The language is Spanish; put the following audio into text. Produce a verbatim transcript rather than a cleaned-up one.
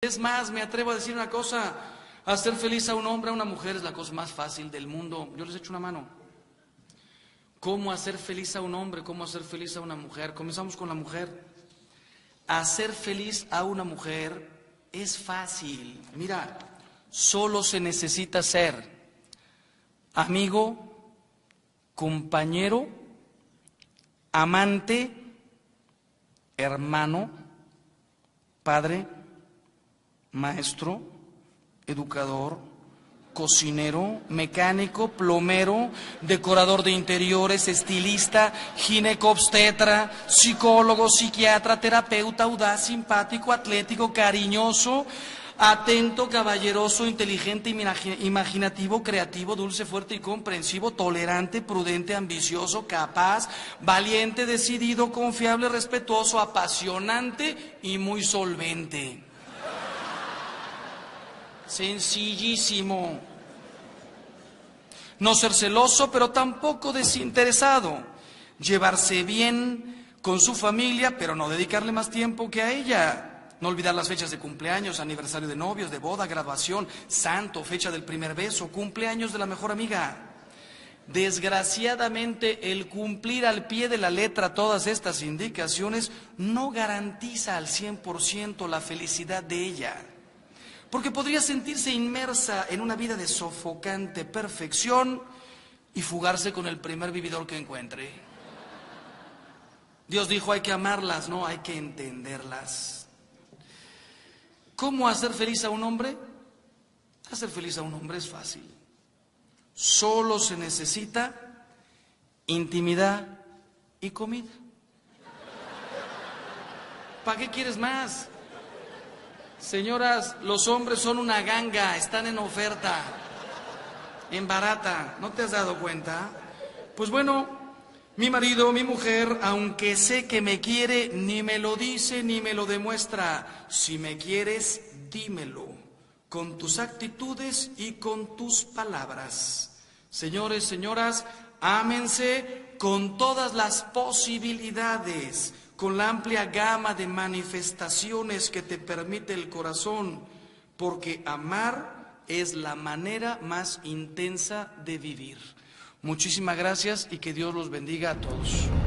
Es más, me atrevo a decir una cosa: hacer feliz a un hombre, a una mujer es la cosa más fácil del mundo. Yo les echo una mano. ¿Cómo hacer feliz a un hombre? ¿Cómo hacer feliz a una mujer? Comenzamos con la mujer. Hacer feliz a una mujer es fácil. Mira, solo se necesita ser amigo, compañero, amante, hermano, padre, maestro, educador, cocinero, mecánico, plomero, decorador de interiores, estilista, ginecobstetra, psicólogo, psiquiatra, terapeuta, audaz, simpático, atlético, cariñoso, atento, caballeroso, inteligente, imaginativo, creativo, dulce, fuerte y comprensivo, tolerante, prudente, ambicioso, capaz, valiente, decidido, confiable, respetuoso, apasionante y muy solvente. Sencillísimo. No ser celoso, pero tampoco desinteresado. Llevarse bien con su familia, pero no dedicarle más tiempo que a ella. No olvidar las fechas de cumpleaños, aniversario de novios, de boda, graduación, santo, fecha del primer beso, cumpleaños de la mejor amiga. Desgraciadamente, el cumplir al pie de la letra todas estas indicaciones no garantiza al cien por ciento la felicidad de ella. Porque podría sentirse inmersa en una vida de sofocante perfección y fugarse con el primer vividor que encuentre. Dios dijo: hay que amarlas, no hay que entenderlas. ¿Cómo hacer feliz a un hombre? Hacer feliz a un hombre es fácil. Solo se necesita intimidad y comida. ¿Para qué quieres más? Señoras, los hombres son una ganga, están en oferta, en barata. ¿No te has dado cuenta? Pues bueno, mi marido, mi mujer, aunque sé que me quiere, ni me lo dice ni me lo demuestra. Si me quieres, dímelo, con tus actitudes y con tus palabras. Señores, señoras, ámense con todas las posibilidades, con la amplia gama de manifestaciones que te permite el corazón, porque amar es la manera más intensa de vivir. Muchísimas gracias y que Dios los bendiga a todos.